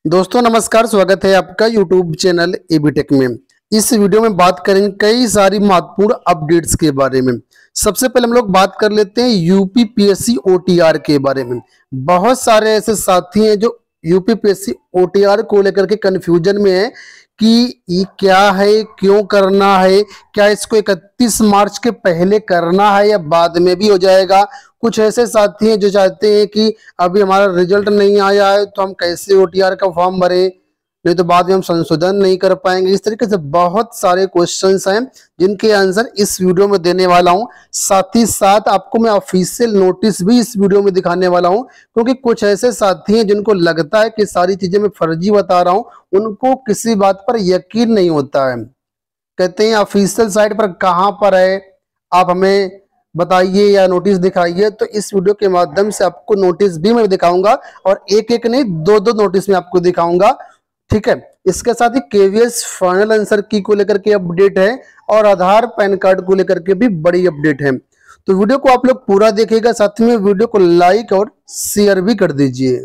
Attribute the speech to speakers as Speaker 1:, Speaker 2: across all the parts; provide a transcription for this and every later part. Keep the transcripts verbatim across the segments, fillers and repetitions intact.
Speaker 1: दोस्तों नमस्कार, स्वागत है आपका यूट्यूब चैनल एबी टेक में। इस वीडियो में बात करेंगे कई सारी महत्वपूर्ण अपडेट्स के बारे में। सबसे पहले हम लोग बात कर लेते हैं यूपी पीएससी ओटीआर के बारे में। बहुत सारे ऐसे साथी हैं जो यूपी पीएससी ओटीआर को लेकर के कंफ्यूजन में है कि ये क्या है, क्यों करना है, क्या इसको इकतीस मार्च के पहले करना है या बाद में भी हो जाएगा। कुछ ऐसे साथी हैं जो चाहते हैं कि अभी हमारा रिजल्ट नहीं आया है तो हम कैसे ओटीआर का फॉर्म भरें, नहीं तो बाद में हम संशोधन नहीं कर पाएंगे। इस तरीके से बहुत सारे क्वेश्चंस हैं जिनके आंसर इस वीडियो में देने वाला हूं। साथ ही साथ आपको मैं ऑफिशियल नोटिस भी इस वीडियो में दिखाने वाला हूं, क्योंकि कुछ ऐसे साथी हैं जिनको लगता है कि सारी चीजें मैं फर्जी बता रहा हूं, उनको किसी बात पर यकीन नहीं होता है। कहते हैं ऑफिशियल साइट पर कहां पर है, आप हमें बताइए या नोटिस दिखाइए। तो इस वीडियो के माध्यम से आपको नोटिस भी मैं दिखाऊंगा और एक एक नहीं दो दो नोटिस में आपको दिखाऊंगा, ठीक है। इसके साथ ही केवीएस फाइनल आंसर की को लेकर के अपडेट है और आधार पैन कार्ड को लेकर के भी बड़ी अपडेट है। तो वीडियो को आप लोग पूरा देखिएगा, साथ में वीडियो को लाइक और शेयर भी कर दीजिए।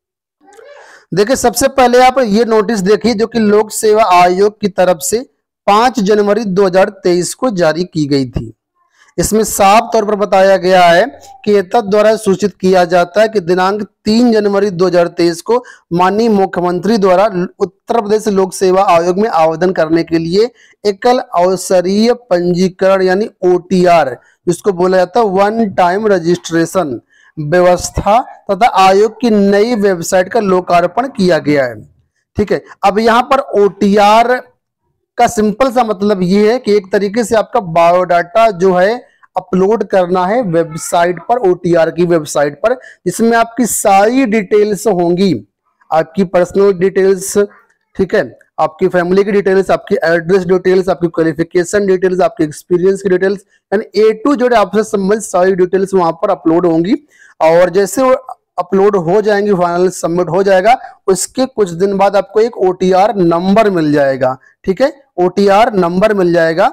Speaker 1: देखिए, सबसे पहले आप ये नोटिस देखिए जो कि लोक सेवा आयोग की तरफ से पांच जनवरी दो हज़ार तेईस को जारी की गई थी। इसमें साफ तौर पर बताया गया है कि एतद द्वारा सूचित किया जाता है कि दिनांक तीन जनवरी दो हज़ार तेईस को माननीय मुख्यमंत्री द्वारा उत्तर प्रदेश लोक सेवा आयोग में आवेदन करने के लिए एकल अवसरीय पंजीकरण यानी ओटीआर, जिसको बोला जाता है वन टाइम रजिस्ट्रेशन व्यवस्था तथा आयोग की नई वेबसाइट का लोकार्पण किया गया है। ठीक है, अब यहाँ पर ओटीआर का सिंपल सा मतलब ये है कि एक तरीके से आपका बायोडाटा जो है अपलोड करना है वेबसाइट पर, ओटीआर की वेबसाइट पर, जिसमें आपकी सारी डिटेल्स होंगी, आपकी पर्सनल डिटेल्स, ठीक है, आपकी फैमिली की डिटेल्स, आपकी एड्रेस डिटेल्स, आपकी क्वालिफिकेशन डिटेल्स, आपकी एक्सपीरियंस की डिटेल्स, यानी ए टू जेड आपसे संबंधित सारी डिटेल्स वहां पर अपलोड होंगी। और जैसे वो अपलोड हो जाएंगी, फाइनल सबमिट हो जाएगा, उसके कुछ दिन बाद आपको एक ओटीआर नंबर मिल जाएगा। ठीक है, ओटीआर नंबर मिल जाएगा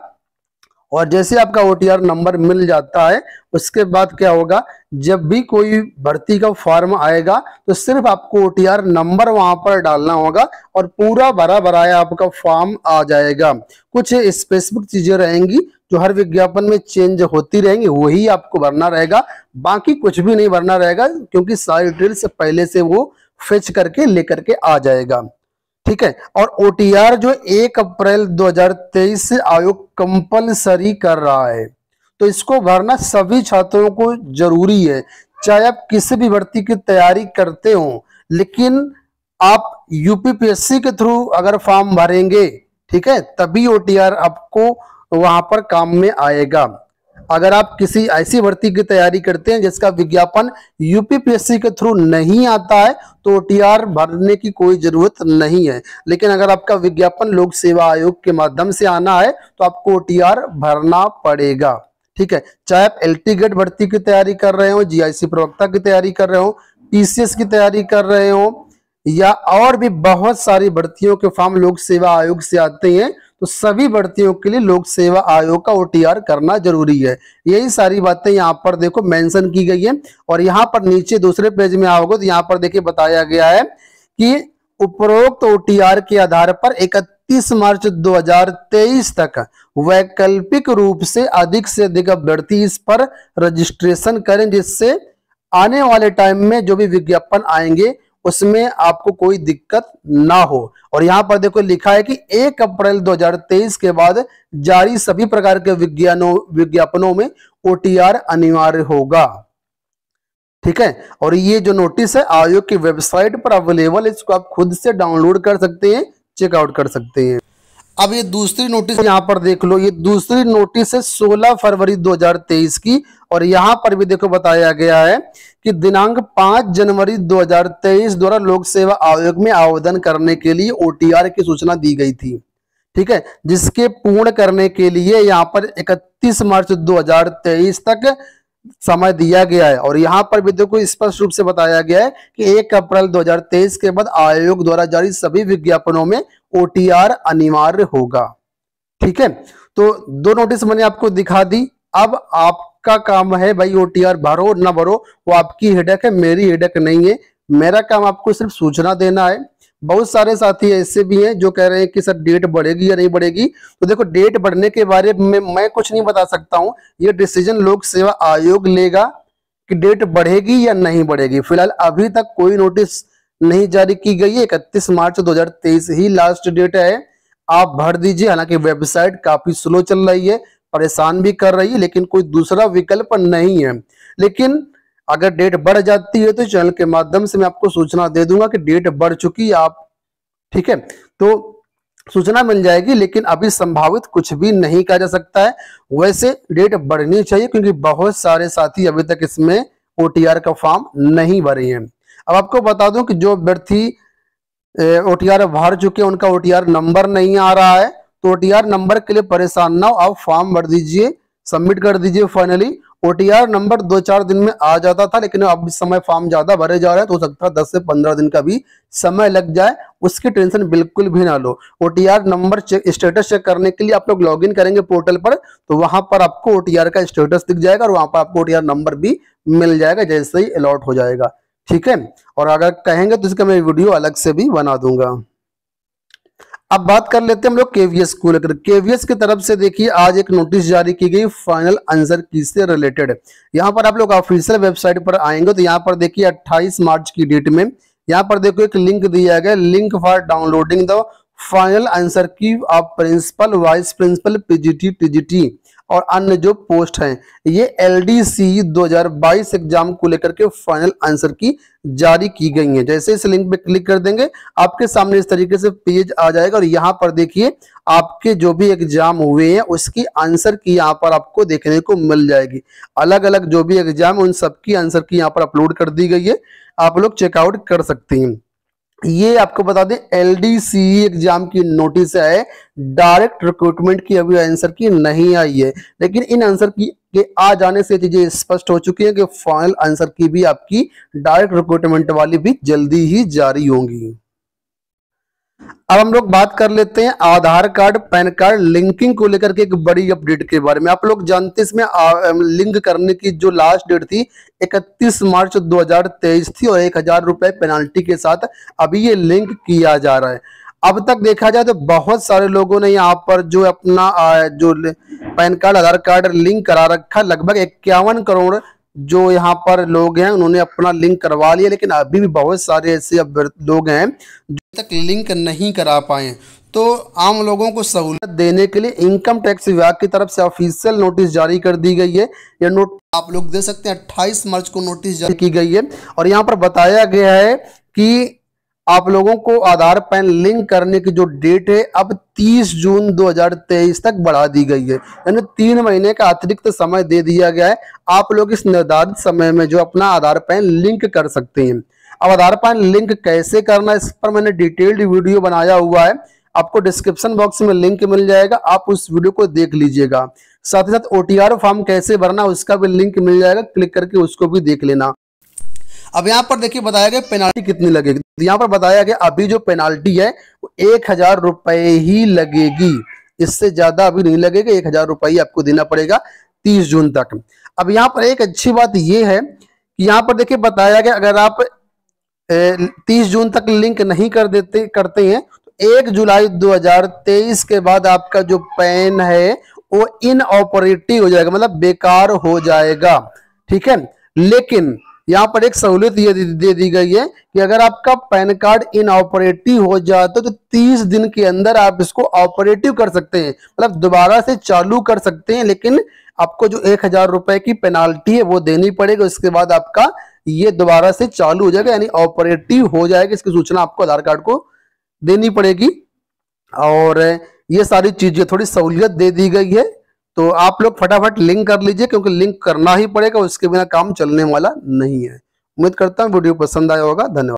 Speaker 1: और जैसे आपका ओटीआर नंबर मिल जाता है उसके बाद क्या होगा, जब भी कोई भर्ती का फॉर्म आएगा तो सिर्फ आपको ओटीआर नंबर वहां पर डालना होगा और पूरा भरा भराया आपका फॉर्म आ जाएगा। कुछ स्पेसिफिक चीजें रहेंगी जो हर विज्ञापन में चेंज होती रहेंगी, वही आपको भरना रहेगा, बाकी कुछ भी नहीं भरना रहेगा, क्योंकि सारी डिटेल्स पहले से वो फेच करके लेकर के आ जाएगा। ठीक है, और ओटीआर जो एक अप्रैल दो हज़ार तेईस से आयोग कंपलसरी कर रहा है, तो इसको भरना सभी छात्रों को जरूरी है। चाहे आप किसी भी भर्ती की तैयारी करते हो, लेकिन आप यूपीपीएससी के थ्रू अगर फॉर्म भरेंगे, ठीक है, तभी ओटीआर आपको वहां पर काम में आएगा। अगर आप किसी ऐसी भर्ती की तैयारी करते हैं जिसका विज्ञापन यूपीपीएससी के थ्रू नहीं आता है तो ओटीआर भरने की कोई जरूरत नहीं है। लेकिन अगर आपका विज्ञापन लोक सेवा आयोग के माध्यम से आना है तो आपको ओटीआर भरना पड़ेगा। ठीक है, चाहे आप एलटी गेट भर्ती की तैयारी कर रहे हो, जीआईसी प्रवक्ता की तैयारी कर रहे हो, पीसीएस की तैयारी कर रहे हो, या और भी बहुत सारी भर्तियों के फॉर्म लोक सेवा आयोग से आते हैं, तो सभी भर्तियों के लिए लोक सेवा आयोग का ओटीआर करना जरूरी है। यही सारी बातें यहाँ पर देखो मेंशन की गई है। और यहाँ पर नीचे दूसरे पेज में आओगे तो यहाँ पर देखिए बताया गया है कि उपरोक्त ओटीआर के आधार पर इकतीस मार्च दो हज़ार तेईस तक वैकल्पिक रूप से अधिक से अधिक अभ्यर्थी इस पर रजिस्ट्रेशन करें, जिससे आने वाले टाइम में जो भी विज्ञापन आएंगे उसमें आपको कोई दिक्कत ना हो। और यहां पर देखो लिखा है कि एक अप्रैल दो हज़ार तेईस के बाद जारी सभी प्रकार के विज्ञानों विज्ञापनों में ओटीआर अनिवार्य होगा। ठीक है, और ये जो नोटिस है आयोग की वेबसाइट पर अवेलेबल है, इसको आप खुद से डाउनलोड कर सकते हैं, चेकआउट कर सकते हैं। अब ये दूसरी नोटिस यहाँ पर देख लो, ये दूसरी नोटिस है सोलह फरवरी दो हज़ार तेईस की, और यहाँ पर भी देखो बताया गया है कि दिनांक पांच जनवरी दो हज़ार तेईस द्वारा लोक सेवा आयोग में आवेदन करने के लिए ओटीआर की सूचना दी गई थी। ठीक है, जिसके पूर्ण करने के लिए यहाँ पर इकतीस मार्च दो हज़ार तेईस तक समय दिया गया है। और यहाँ पर भी देखो स्पष्ट रूप से बताया गया है कि एक अप्रैल दो हज़ार तेईस के बाद आयोग द्वारा जारी सभी विज्ञापनों में ओटीआर अनिवार्य होगा। ठीक है, तो दो नोटिस मैंने आपको दिखा दी। अब आपका काम है भाई ओटीआर भरो ना भरो, वो आपकी हेडेक है, मेरी हेडेक नहीं है। मेरा काम आपको सिर्फ सूचना देना है, बहुत सारे साथी ऐसे भी हैं जो कह रहे हैं कि सर डेट बढ़ेगी या नहीं बढ़ेगी। तो देखो, डेट बढ़ने के बारे में मैं कुछ नहीं बता सकता हूं, ये डिसीजन लोक सेवा आयोग लेगा कि डेट बढ़ेगी या नहीं बढ़ेगी। फिलहाल अभी तक कोई नोटिस नहीं जारी की गई है। इकतीस मार्च दो हजार तेईस ही लास्ट डेट है, आप भर दीजिए। हालांकि वेबसाइट काफी स्लो चल रही है, परेशान भी कर रही है, लेकिन कोई दूसरा विकल्प नहीं है। लेकिन अगर डेट बढ़ जाती है तो चैनल के माध्यम से मैं आपको सूचना दे दूंगा कि डेट बढ़ चुकी है आप, ठीक है, तो सूचना मिल जाएगी। लेकिन अभी संभावित कुछ भी नहीं कहा जा सकता है। वैसे डेट बढ़नी चाहिए क्योंकि बहुत सारे साथी अभी तक इसमें ओटीआर का फॉर्म नहीं भरे हैं। अब आपको बता दूं कि जो अभ्यर्थी ओटीआर भर चुके हैं उनका ओटीआर नंबर नहीं आ रहा है, तो ओटीआर नंबर के लिए परेशान ना हो, आप फॉर्म भर दीजिए, सबमिट कर दीजिए। फाइनली ओटीआर नंबर दो चार दिन में आ जाता था, लेकिन अब इस समय फॉर्म ज्यादा भरे जा रहे हैं तो हो सकता है दस से पंद्रह दिन का भी समय लग जाए। उसकी टेंशन बिल्कुल भी ना लो। OTR number check, status check करने के लिए आप लोग लॉगिन करेंगे पोर्टल पर, तो वहां पर आपको ओटीआर का स्टेटस दिख जाएगा और वहां पर आपको ओटीआर नंबर भी मिल जाएगा जैसे ही अलॉट हो जाएगा, ठीक है। और अगर कहेंगे तो इसका मैं वीडियो अलग से भी बना दूंगा। अब बात कर लेते हैं हम लोग केवीएस को लेकर। केवीएस की तरफ से देखिए आज एक नोटिस जारी की गई फाइनल आंसर की से रिलेटेड। यहाँ पर आप लोग ऑफिशियल वेबसाइट पर आएंगे तो यहाँ पर देखिए अट्ठाईस मार्च की डेट में यहाँ पर देखो एक लिंक दिया गया, link for downloading the final answer key of principal, vice principal, PGT, TGT और अन्य जो पोस्ट हैं। ये एलडीसी दो हज़ार बाईस एग्जाम को लेकर के फाइनल आंसर की जारी की गई है। जैसे इस लिंक पे क्लिक कर देंगे आपके सामने इस तरीके से पेज आ जाएगा और यहाँ पर देखिए आपके जो भी एग्जाम हुए हैं उसकी आंसर की यहाँ पर आपको देखने को मिल जाएगी। अलग अलग जो भी एग्जाम उन सबकी आंसर की यहाँ पर अपलोड कर दी गई है, आप लोग चेकआउट कर सकते हैं। ये आपको बता दें एलडीसी एग्जाम की नोटिस है, डायरेक्ट रिक्रूटमेंट की अभी आंसर की नहीं आई है, लेकिन इन आंसर की के आ जाने से चीजें स्पष्ट हो चुकी हैं कि फाइनल आंसर की भी आपकी डायरेक्ट रिक्रूटमेंट वाली भी जल्दी ही जारी होंगी। अब हम लोग बात कर लेते हैं Aadhaar card PAN card linking को लेकर के एक बड़ी अपडेट के बारे में। आप लोग जानते हैं इसमें लिंक करने की जो लास्ट डेट थी इकतीस मार्च दो हज़ार तेईस थी और एक हजार रुपए पेनाल्टी के साथ अभी ये लिंक किया जा रहा है। अब तक देखा जाए तो बहुत सारे लोगों ने यहाँ पर जो अपना जो PAN card Aadhaar card link करा रखा, लगभग इक्यावन करोड़ जो यहाँ पर लोग हैं उन्होंने अपना लिंक करवा लिया, लेकिन अभी भी बहुत सारे ऐसे लोग हैं जो तक लिंक नहीं करा पाए। तो आम लोगों को सहूलियत देने के लिए इनकम टैक्स विभाग की तरफ से ऑफिशियल नोटिस जारी कर दी गई है। यह नोट आप लोग दे सकते हैं, अट्ठाईस मार्च को नोटिस जारी की गई है और यहाँ पर बताया गया है कि आप लोगों को आधार पैन लिंक करने की जो डेट है अब तीस जून दो हज़ार तेईस तक बढ़ा दी गई है, यानी तीन महीने का अतिरिक्त समय दे दिया गया है। आप लोग इस निर्धारित समय में जो अपना आधार पैन लिंक कर सकते हैं। अब आधार पैन लिंक कैसे करना, इस पर मैंने डिटेल्ड वीडियो बनाया हुआ है, आपको डिस्क्रिप्शन बॉक्स में लिंक मिल जाएगा, आप उस वीडियो को देख लीजिएगा। साथ ही साथ ओटीआर फॉर्म कैसे भरना उसका भी लिंक मिल जाएगा, क्लिक करके उसको भी देख लेना। अब यहाँ पर देखिए बताया गया पेनाल्टी कितनी लगेगी, यहाँ पर बताया गया अभी जो पेनाल्टी है वो एक हजार रुपए ही लगेगी, इससे ज्यादा अभी नहीं लगेगा, एक हजार रुपए ही आपको देना पड़ेगा तीस जून तक। अब यहाँ पर एक अच्छी बात ये है कि यहाँ पर देखिए बताया गया अगर आप तीस जून तक लिंक नहीं कर देते करते हैं तो एक जुलाई दो हज़ार तेईस के बाद आपका जो पैन है वो इनऑपरेटिव हो जाएगा, मतलब बेकार हो जाएगा, ठीक है। लेकिन यहाँ पर एक सहूलियत ये दे दी गई है कि अगर आपका पैन कार्ड इनऑपरेटिव हो जाता है तो तीस दिन के अंदर आप इसको ऑपरेटिव कर सकते हैं, मतलब दोबारा से चालू कर सकते हैं, लेकिन आपको जो एक हजार रुपए की पेनाल्टी है वो देनी पड़ेगी। उसके बाद आपका ये दोबारा से चालू हो जाएगा, यानी ऑपरेटिव हो जाएगा। इसकी सूचना आपको आधार कार्ड को देनी पड़ेगी और ये सारी चीजें थोड़ी सहूलियत दे दी गई है। तो आप लोग फटाफट लिंक कर लीजिए क्योंकि लिंक करना ही पड़ेगा, उसके बिना काम चलने वाला नहीं है। उम्मीद करता हूँ वीडियो पसंद आया होगा। धन्यवाद।